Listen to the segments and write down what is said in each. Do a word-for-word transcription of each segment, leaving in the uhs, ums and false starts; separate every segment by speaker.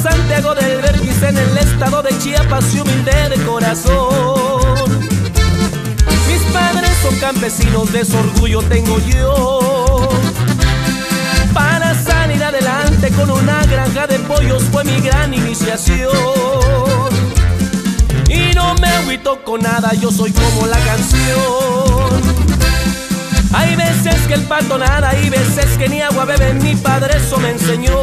Speaker 1: Santiago del Verquis, en el estado de Chiapas, y humilde de corazón. Mis padres son campesinos, de ese orgullo tengo yo. Para salir adelante con una granja de pollos fue mi gran iniciación. Y no me agüito con nada, yo soy como la canción. Hay veces que el pato nada, hay veces que ni agua bebe, mi padre eso me enseñó.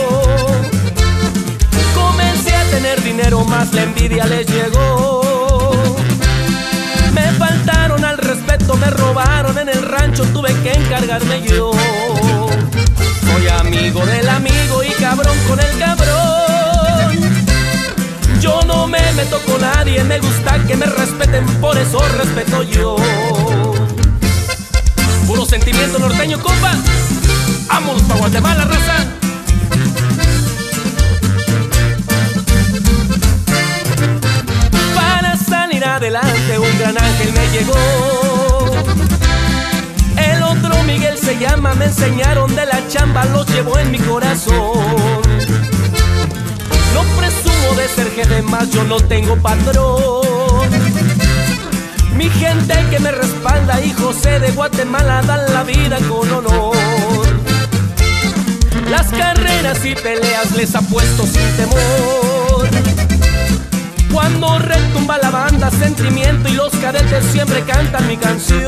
Speaker 1: Comencé a tener dinero, más la envidia les llegó. Me faltaron al respeto, me robaron en el rancho, tuve que encargarme yo. Soy amigo del amigo y cabrón con el cabrón. Yo no me meto con nadie, me gusta que me respeten, por eso respeto yo. Puro sentimiento norteño, compa. Vámonos pa' Guatemala, raza. Para salir adelante un gran ángel me llegó. El otro Miguel se llama, me enseñaron de la chamba, los llevo en mi corazón. No presumo de ser jefe, más yo no tengo patrón. Mi gente que me respalda y José de Guatemala dan la vida con honor. Las carreras y peleas les apuesto sin temor. Cuando retumba la banda, sentimiento y los cadetes siempre cantan mi canción.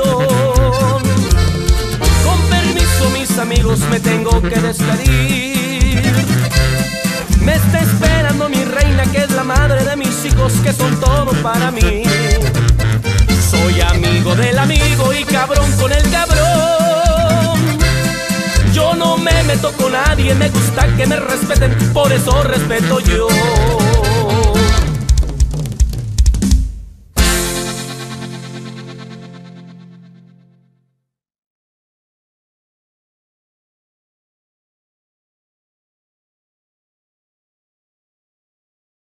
Speaker 1: Con permiso mis amigos, me tengo que despedir. Me está esperando mi reina, que es la madre de mis hijos, que son todo para mí. Soy amigo del amigo y cabrón con el cabrón. Yo no me meto con nadie, me gusta que me respeten, por eso respeto yo.